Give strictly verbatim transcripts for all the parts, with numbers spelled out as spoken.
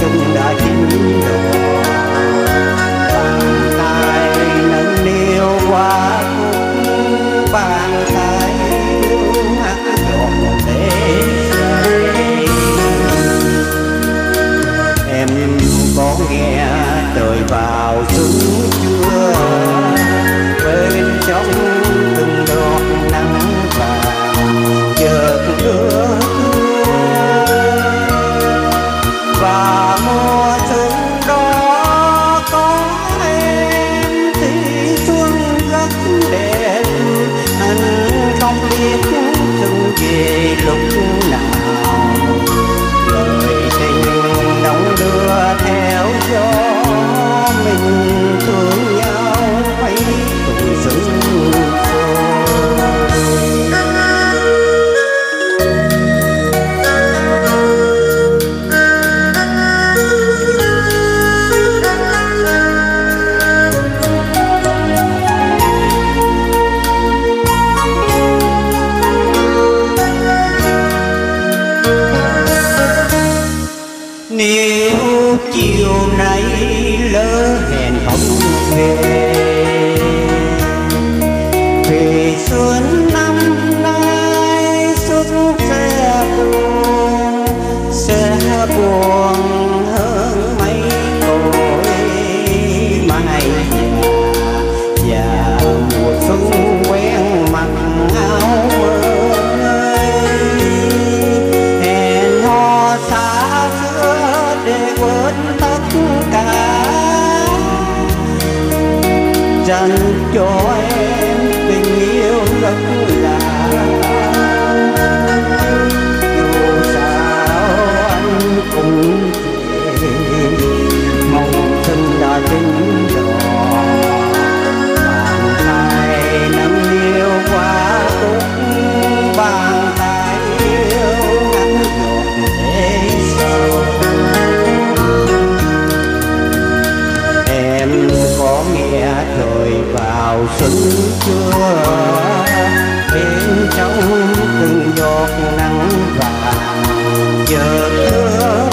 xuân đã chín rồi. Bàn tay nâng niu qua khúc, bàn tay yêu hát giọt để say. Em có nghe trời vào xuân chưa, bên trong từng giọt nắng vàng chợt ưa và mùa xuân đó có em thì xuân rất đẹp. Anh không biết xuân về lúc nào, lời tình đong đưa theo gió, mình thương nhau mấy tuổi xuân rồi. Nếu chiều nay lỡ hẹn không về, vì xuân năm nay xuân sẽ buồn, sẽ buồn hơn mấy tuổi mai già, và mùa xuân quen mặc áo mới, hẹn hò xa xưa để quên tất cả, dành cho em tình yêu rất lạ. Dù sao anh cũng về, mong xuân đã đến rồi. Bàn tay nắm yêu qua khúc, bàn tay yêu ngắn giọt để sâu. Em có nghe trời vào xuân chưa, bên trong từng giọt nắng vàng chợt ưa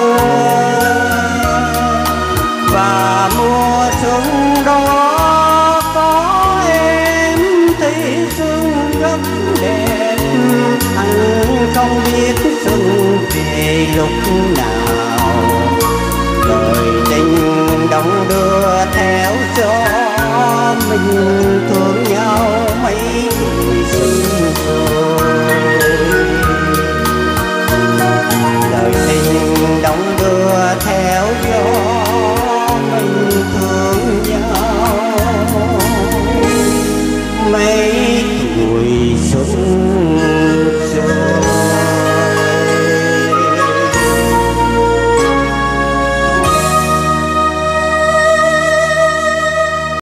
và mùa xuân đó có em thì xuân rất đẹp. Anh không biết xuân về lúc nào, lời tình đong đưa theo gió, mình thương nhau mấy tuổi xuân rồi. Lời tình đong đưa theo gió, mình thương nhau mấy tuổi xuân